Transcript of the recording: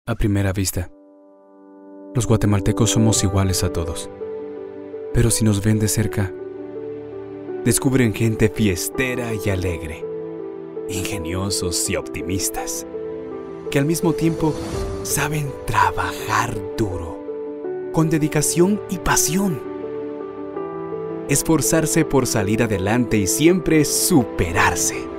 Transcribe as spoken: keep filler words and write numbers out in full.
A primera vista, los guatemaltecos somos iguales a todos. Pero si nos ven de cerca, descubren gente fiestera y alegre, ingeniosos y optimistas, que al mismo tiempo saben trabajar duro, con dedicación y pasión, esforzarse por salir adelante y siempre superarse.